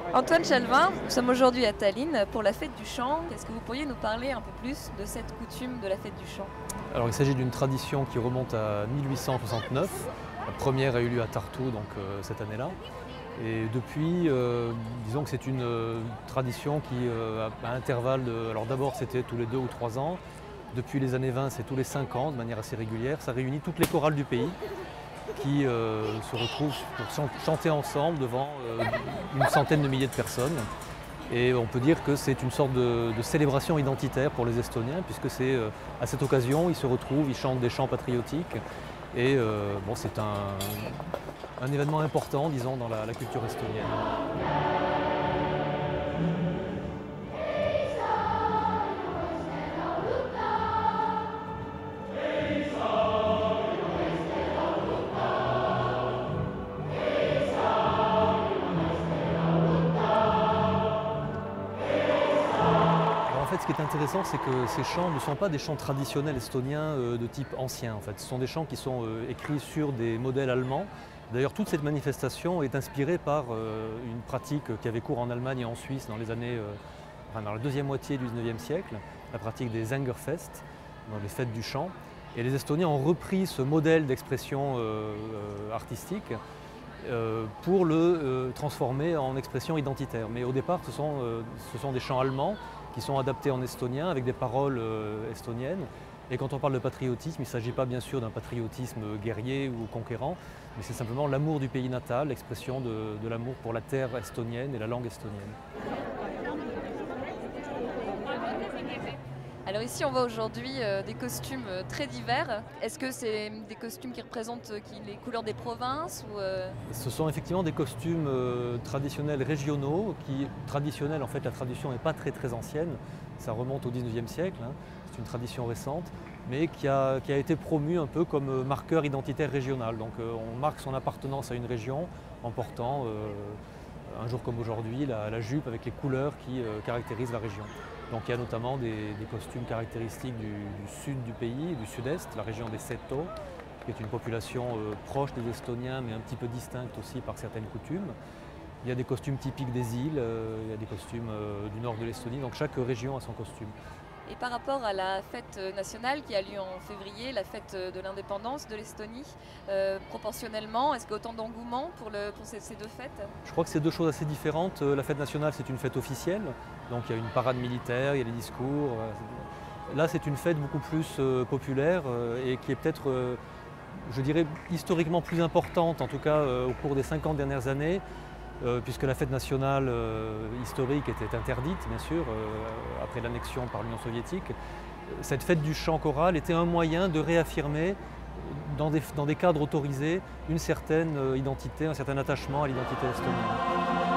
Antoine Chalvin, nous sommes aujourd'hui à Tallinn pour la fête du chant. Est-ce que vous pourriez nous parler un peu plus de cette coutume de la fête du chant? Alors il s'agit d'une tradition qui remonte à 1869. La première a eu lieu à Tartu cette année-là. Et depuis, disons que c'est une tradition qui, à intervalles, alors d'abord c'était tous les 2 ou 3 ans. Depuis les années 20, c'est tous les 5 ans de manière assez régulière. Ça réunit toutes les chorales du pays qui se retrouvent pour chanter ensemble devant une centaine de milliers de personnes. Et on peut dire que c'est une sorte de célébration identitaire pour les Estoniens, puisque c'est à cette occasion, ils se retrouvent, ils chantent des chants patriotiques. Et bon, c'est un événement important, disons, dans la culture estonienne. En fait, ce qui est intéressant, c'est que ces chants ne sont pas des chants traditionnels estoniens de type ancien. En fait. Ce sont des chants qui sont écrits sur des modèles allemands. D'ailleurs, toute cette manifestation est inspirée par une pratique qui avait cours en Allemagne et en Suisse dans dans la deuxième moitié du XIXe siècle, la pratique des Sängerfest, dans les fêtes du chant. Et les Estoniens ont repris ce modèle d'expression artistique pour le transformer en expression identitaire. Mais au départ, ce sont des chants allemands qui sont adaptés en estonien avec des paroles estoniennes. Et quand on parle de patriotisme, il ne s'agit pas bien sûr d'un patriotisme guerrier ou conquérant, mais c'est simplement l'amour du pays natal, l'expression de l'amour pour la terre estonienne et la langue estonienne. Alors ici on voit aujourd'hui des costumes très divers. Est-ce que c'est des costumes qui représentent les couleurs des provinces ou Ce sont effectivement des costumes traditionnels régionaux, traditionnels en fait la tradition n'est pas très ancienne, ça remonte au XIXe siècle, hein. C'est une tradition récente, mais qui a été promue un peu comme marqueur identitaire régional. Donc on marque son appartenance à une région en portant un jour comme aujourd'hui la jupe avec les couleurs qui caractérisent la région. Donc il y a notamment des costumes caractéristiques du sud du pays, du sud-est, la région des Seto, qui est une population proche des Estoniens, mais un petit peu distincte aussi par certaines coutumes. Il y a des costumes typiques des îles, il y a des costumes du nord de l'Estonie, donc chaque région a son costume. Et par rapport à la fête nationale qui a lieu en février, la fête de l'indépendance de l'Estonie, proportionnellement, est-ce qu'il y a autant d'engouement pour ces deux fêtes? Je crois que c'est deux choses assez différentes. La fête nationale, c'est une fête officielle, donc il y a une parade militaire, il y a des discours. Là, c'est une fête beaucoup plus populaire et qui est peut-être, je dirais, historiquement plus importante, en tout cas au cours des 50 dernières années, puisque la fête nationale historique était interdite, bien sûr, après l'annexion par l'Union soviétique. Cette fête du chant choral était un moyen de réaffirmer, dans des cadres autorisés, une certaine identité, un certain attachement à l'identité estonienne.